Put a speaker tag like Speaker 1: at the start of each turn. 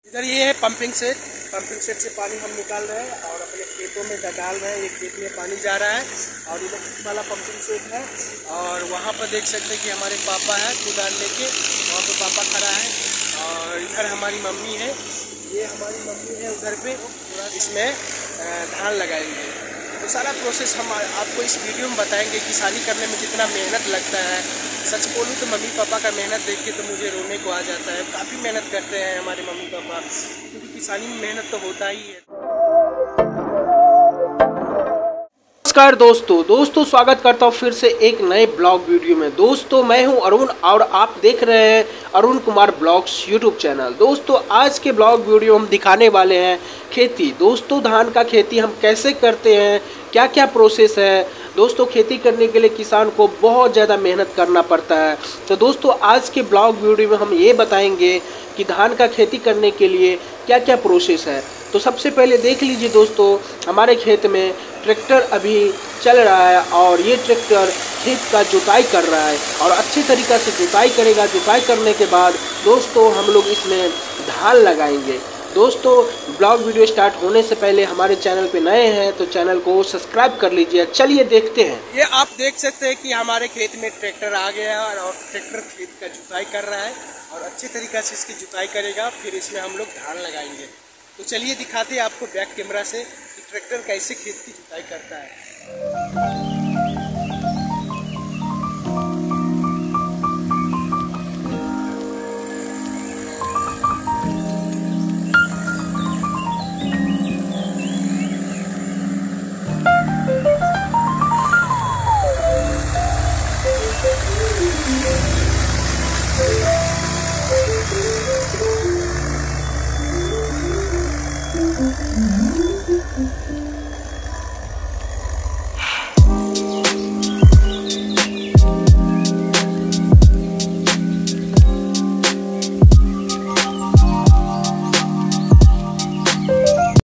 Speaker 1: इधर ये है पंपिंग सेट से पानी हम निकाल रहे हैं और अपने खेतों में डाल रहे हैं। ये खेत में पानी जा रहा है और इलेक्ट्रिक वाला पंपिंग सेट है। और वहाँ पर देख सकते हैं कि हमारे पापा है कुदाल लेके, वहाँ पर पापा खड़ा है। और इधर हमारी मम्मी है, ये हमारी मम्मी है उधर पे, इसमें धान लगाएंगे। तो सारा प्रोसेस हम आपको इस वीडियो में बताएंगे। किसानी करने में कितना मेहनत लगता है। सच बोलूँ तो मम्मी पापा का मेहनत देख के तो मुझे रोने को आ जाता है। काफ़ी मेहनत करते हैं हमारे मम्मी पापा, क्योंकि किसानी में मेहनत तो होता ही है। नमस्कार दोस्तों स्वागत करता हूँ फिर से एक नए ब्लॉग वीडियो में। दोस्तों मैं हूँ अरुण और आप देख रहे हैं Arun Kumar blogs YouTube channel. दोस्तों आज के ब्लॉग वीडियो हम दिखाने वाले हैं खेती। दोस्तों धान का खेती हम कैसे करते हैं, क्या क्या प्रोसेस है। दोस्तों खेती करने के लिए किसान को बहुत ज़्यादा मेहनत करना पड़ता है। तो दोस्तों आज के ब्लॉग वीडियो में हम ये बताएंगे कि धान का खेती करने के लिए क्या क्या प्रोसेस है। तो सबसे पहले देख लीजिए दोस्तों, हमारे खेत में ट्रैक्टर अभी चल रहा है और ये ट्रैक्टर खेत का जुताई कर रहा है और अच्छी तरीक़ा से जुताई करेगा। जुताई करने के बाद दोस्तों हम लोग इसमें धान लगाएंगे। दोस्तों ब्लॉग वीडियो स्टार्ट होने से पहले हमारे चैनल पे नए हैं तो चैनल को सब्सक्राइब कर लीजिए। चलिए देखते हैं। ये आप देख सकते हैं कि हमारे खेत में ट्रैक्टर आ गया है और ट्रैक्टर खेत का जुताई कर रहा है और अच्छी तरीक़ा से इसकी जुताई करेगा, फिर इसमें हम लोग धान लगाएंगे। तो चलिए दिखाते हैं आपको बैक कैमरा से कि ट्रैक्टर कैसे खेत की जुताई करता है।